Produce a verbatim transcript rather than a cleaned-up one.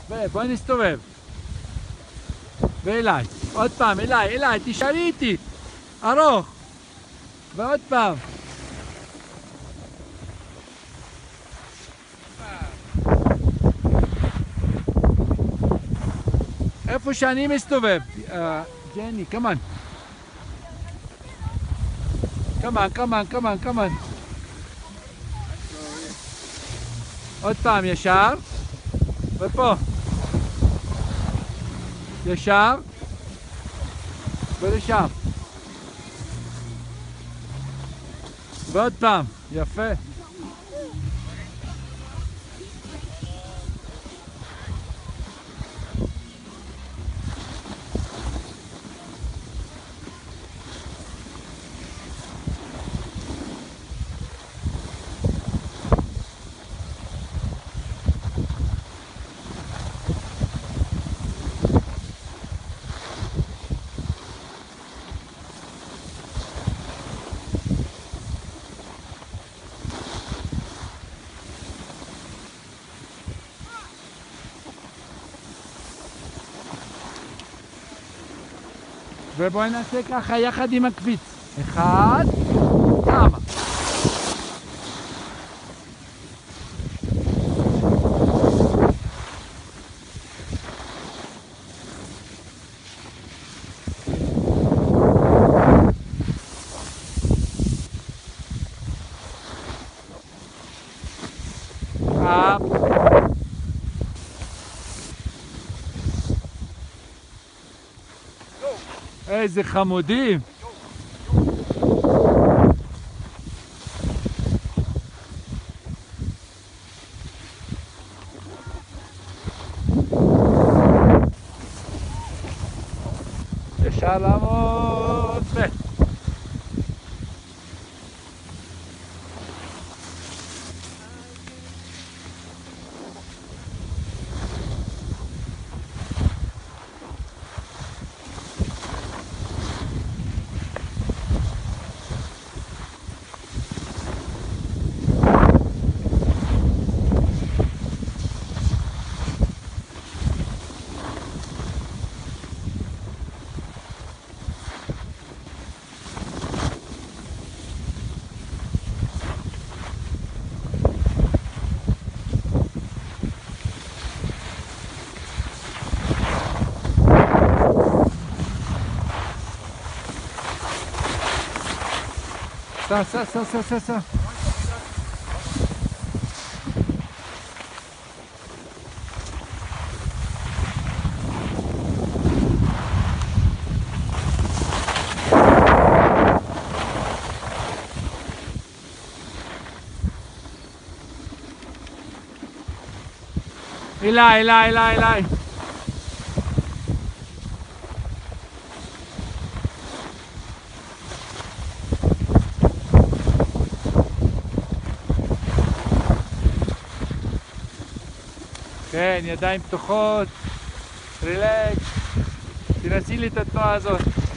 יפה, בואי נסתובב. ואליי, עוד פעם, אליי, אליי, תשארי איתי. ארוך. ועוד פעם. איפה שאני מסתובב. ג'ני, כמובן. כמובן, כמובן, כמובן, כמובן. עוד פעם, ישר. ופה. ישר. ולשם. ועוד פעם. יפה. ובואי נעשה ככה יחד עם הקפיץ. אחד, כמה. אפ. איזה חמודים. ישר לעמוד. סע, סע, סע, סע, סע, סע. אליי, אליי, אליי, אליי. כן, ידיים פתוחות, רילקס, תנסי לי את התנועה הזאת.